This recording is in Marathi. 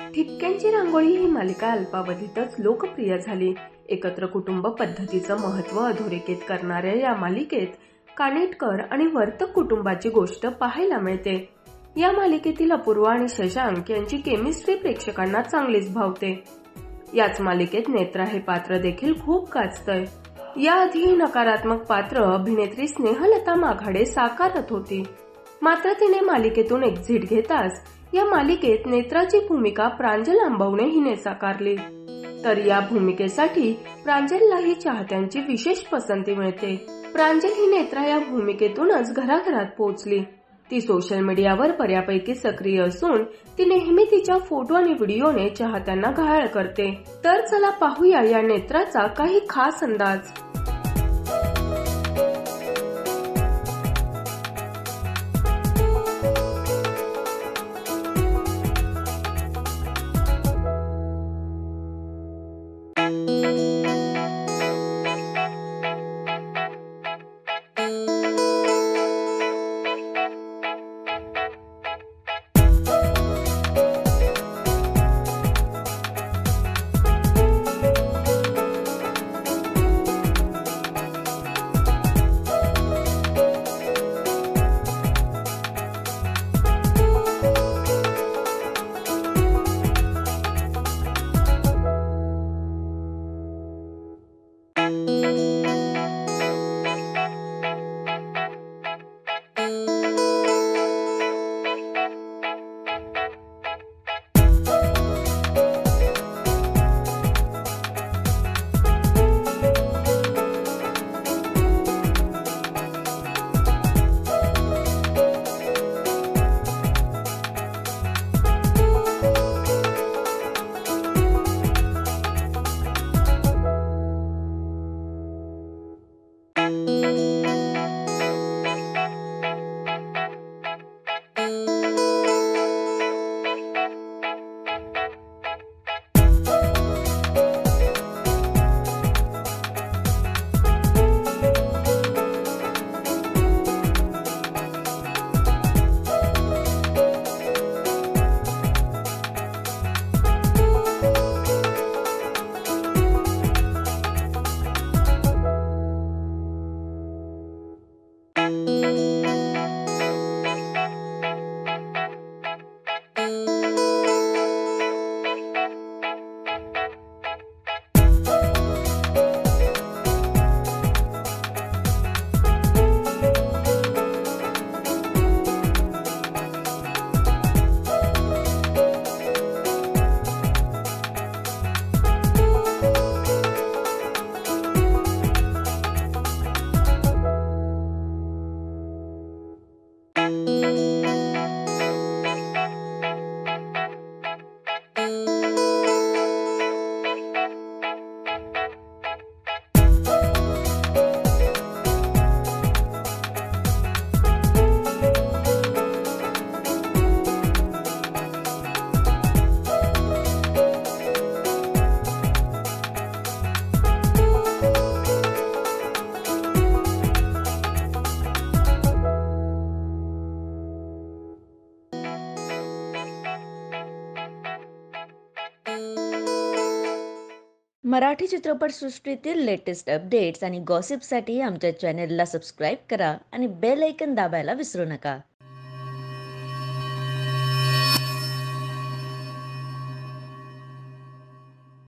ठिपक्यांची रांगोळी ही मालिका अल्पावधीतच लोकप्रिय झाली. एकत्र कुटुंब पद्धतीचं महत्त्व अधोरेखित करणाऱ्या या मालिकेत कानिटकर आणि वर्तक कुटुंबाची गोष्ट पाहायला मिळते. या मालिकेतील अपूर्वा आणि शशांक यांची केमिस्ट्री प्रेक्षकांना चांगलीच भावते. याच मालिकेत नेत्रा हे पात्र देखील खूप गाजतंय. याआधी नकारात्मक पात्र अभिनेत्री स्नेहलता माघाडे साकारत होती, मात्र तिने मालिकेतून एक्झिट घेताच या मालिकेत नेत्राची भूमिका प्रांजल आंबवणे हिने साकारली. तर या भूमिकेसाठी प्रांजललाही चाहत्यांची विशेष पसंती मिळते. प्रांजल ही नेत्रा या भूमिकेतूनच घराघरात पोहोचली. ती सोशल मीडियावर बऱ्यापैकी सक्रिय असून ती नेहमी तिच्या फोटो आणि व्हिडिओने चाहत्यांना घायाळ करते. तर चला पाहूया या नेत्राचा काही खास अंदाज. मराठी चित्रपटसृष्टीतील लेटेस्ट अपडेट्स आणि गॉसिपसाठी आमच्या चॅनेलला सबस्क्राईब करा आणि बेल आयकॉन दाबायला विसरू नका.